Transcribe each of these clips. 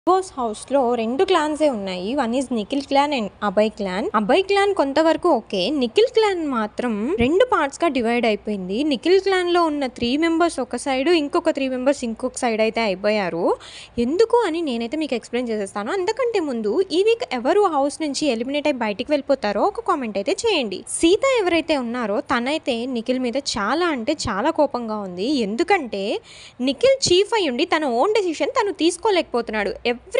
Boss హౌస్‌లో 2 క్లాన్సే ఉన్నాయి. One is Nikhil clan and Abhay clan. Abhay clan కొంతవరకు ఓకే. నిఖిల్ క్లాన్ మాత్రం 2 పార్ట్స్‌గా డివైడ్ అయిపోయింది. నిఖిల్ క్లాన్‌లో ఉన్న 3 మెంబర్స్ ఒక సైడ్, ఇంకొక 3 మెంబర్స్ ఇంకొక సైడ్ అయితే అయిపోయారు. ఎందుకు అని నేనైతే మీకు ఎక్స్‌ప్లెయిన్ చేసేస్తాను. అంతకంటే ముందు ఈ వీక్ ఎవరు హౌస్ నుంచి ఎలిమినేట్ అయ్యి బయటికి వెళ్ళిపోతారో ఒక కామెంట్ అయితే చేయండి. సీత ఎవరైతే ఉన్నారో తనైతే నిఖిల్ మీద చాలా అంటే చాలా కోపంగా ఉంది. ఎందుకంటే నిఖిల్ చీఫ్ అయ్యుండి తన ఓన్ డెసిషన్ తను తీసుకోలేకపోతున్నాడు.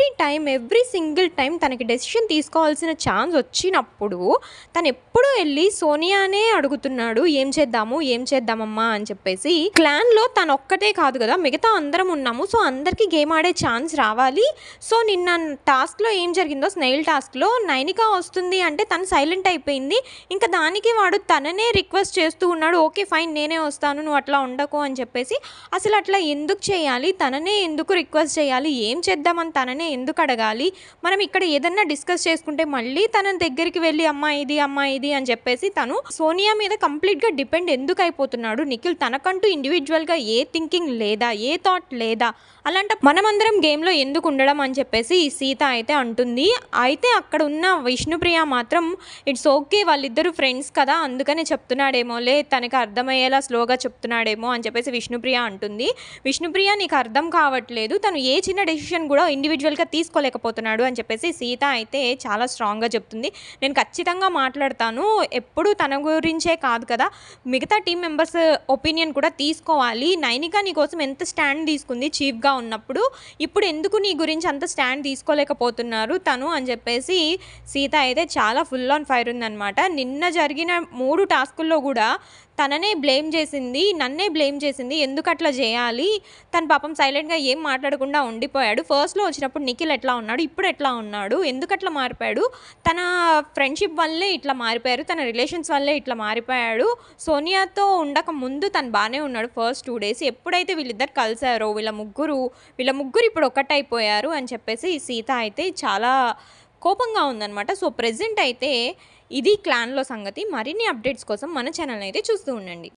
ఎవ్రీ సింగిల్ టైం తనకి డెసిషన్ తీసుకోవాల్సిన ఛాన్స్ వచ్చినప్పుడు తను ఎప్పుడూ వెళ్ళి సోనియానే అడుగుతున్నాడు, ఏం చేద్దామమ్మా అని చెప్పేసి. క్లాన్లో తను ఒక్కటే కాదు కదా, మిగతా అందరం ఉన్నాము. సో అందరికీ గేమ్ ఆడే ఛాన్స్ రావాలి. సో నిన్న టాస్క్లో ఏం జరిగిందో, స్నెయిల్ టాస్క్లో నైనిక వస్తుంది అంటే తను సైలెంట్ అయిపోయింది. ఇంకా దానికి వాడు తననే రిక్వెస్ట్ చేస్తూ ఉన్నాడు, ఓకే ఫైన్ నేనే వస్తాను, నువ్వు అట్లా ఉండకు అని చెప్పేసి. అసలు అట్లా ఎందుకు చేయాలి, తననే ఎందుకు రిక్వెస్ట్ చేయాలి, ఏం చేద్దామని తననే ఎందుకు అడగాలి? మనం ఇక్కడ ఏదన్నా డిస్కస్ చేసుకుంటే మళ్ళీ తన దగ్గరికి వెళ్ళి అమ్మా ఇది అని చెప్పేసి తను సోనియా మీద కంప్లీట్గా డిపెండ్ ఎందుకు అయిపోతున్నాడు నిఖిల్? తనకంటూ ఇండివిజువల్గా ఏ థింకింగ్ లేదా, ఏ థాట్ లేదా? అలాంటి మనమందరం గేమ్లో ఎందుకు ఉండడం అని చెప్పేసి ఈ సీత అయితే అంటుంది. అయితే అక్కడ ఉన్న విష్ణుప్రియ మాత్రం ఇట్స్ ఓకే, వాళ్ళిద్దరు ఫ్రెండ్స్ కదా అందుకనే చెప్తున్నాడేమోలే, తనకి అర్థమయ్యేలా స్లోగా చెప్తున్నాడేమో అని చెప్పేసి విష్ణుప్రియ అంటుంది. విష్ణుప్రియ నీకు అర్థం కావట్లేదు, తను ఏ చిన్న డెసిషన్ కూడా ఇండివిజువల్గా తీసుకోలేకపోతున్నాడు అని చెప్పేసి సీత అయితే చాలా స్ట్రాంగ్గా చెప్తుంది. నేను ఖచ్చితంగా మాట్లాడతాను, ఎప్పుడు తన గురించే కాదు కదా, మిగతా టీం మెంబర్స్ ఒపీనియన్ కూడా తీసుకోవాలి. నైనిక నీ కోసం ఎంత స్టాండ్ తీసుకుంది చీఫ్గా ఉన్నప్పుడు, ఇప్పుడు ఎందుకు నీ గురించి అంత స్టాండ్ తీసుకోలేకపోతున్నారు తను అని చెప్పేసి సీత అయితే చాలా ఫుల్ ఆన్ ఫైర్ ఉందన్నమాట. నిన్న జరిగిన 3 టాస్కుల్లో కూడా తననే బ్లేమ్ చేసింది, నన్నే బ్లేమ్ చేసింది. ఎందుకు అట్లా చేయాలి? తను పాపం సైలెంట్గా ఏం మాట్లాడకుండా ఉండిపోయాడు. ఫస్ట్లో వచ్చినప్పుడు నిఖిల్ ఎట్లా ఉన్నాడు, ఇప్పుడు ఎట్లా ఉన్నాడు, ఎందుకు అట్లా మారిపోయాడు? తన ఫ్రెండ్షిప్ వల్లే ఇట్లా మారిపోయారు, తన రిలేషన్స్ వల్లే ఇట్లా మారిపోయాడు. సోనియాతో ఉండక ముందు తను బాగానే ఉన్నాడు ఫస్ట్ 2 డేస్. ఎప్పుడైతే వీళ్ళిద్దరు కలిసారో వీళ్ళ ముగ్గురు ఇప్పుడు ఒకటైపోయారు అని చెప్పేసి సీత అయితే చాలా కోపంగా ఉందన్నమాట. సో ప్రెజెంట్ అయితే ఇది క్లాన్లో సంగతి. మరిన్ని అప్డేట్స్ కోసం మన ఛానల్ అయితే చూస్తూ ఉండండి.